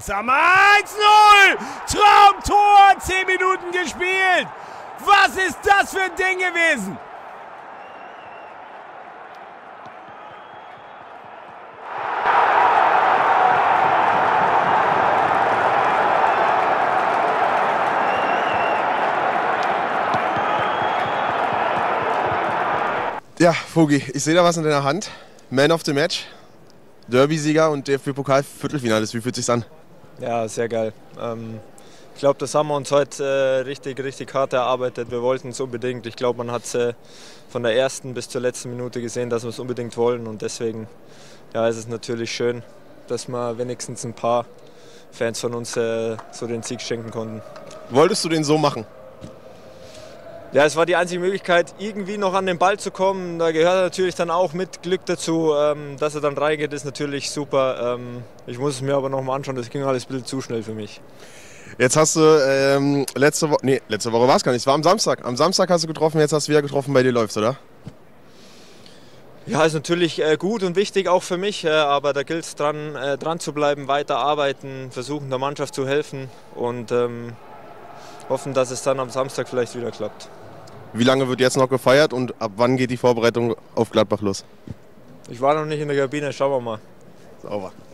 Sammer 1:0! Traumtor! 10 Minuten gespielt! Was ist das für ein Ding gewesen? Ja, Vogi, ich sehe da was in deiner Hand. Man of the Match, Derby-Sieger und DFB-Pokal-Viertelfinale. Wie fühlt sich's an? Ja, sehr geil. Ich glaube, das haben wir uns heute richtig hart erarbeitet. Wir wollten es unbedingt. Ich glaube, man hat von der ersten bis zur letzten Minute gesehen, dass wir es unbedingt wollen. Und deswegen ja, ist es natürlich schön, dass wir wenigstens ein paar Fans von uns so den Sieg schenken konnten. Wolltest du den so machen? Ja, es war die einzige Möglichkeit, irgendwie noch an den Ball zu kommen. Da gehört natürlich dann auch mit Glück dazu. Dass er dann reingeht, ist natürlich super. Ich muss es mir aber noch mal anschauen, das ging alles ein bisschen zu schnell für mich. Jetzt hast du letzte Woche war es gar nicht, es war am Samstag. Am Samstag hast du getroffen, jetzt hast du wieder getroffen, bei dir läuft's, oder? Ja, ist natürlich gut und wichtig auch für mich, aber da gilt es dran zu bleiben, weiter arbeiten, versuchen der Mannschaft zu helfen und hoffen, dass es dann am Samstag vielleicht wieder klappt. Wie lange wird jetzt noch gefeiert und ab wann geht die Vorbereitung auf Gladbach los? Ich war noch nicht in der Kabine, schauen wir mal. Sauber.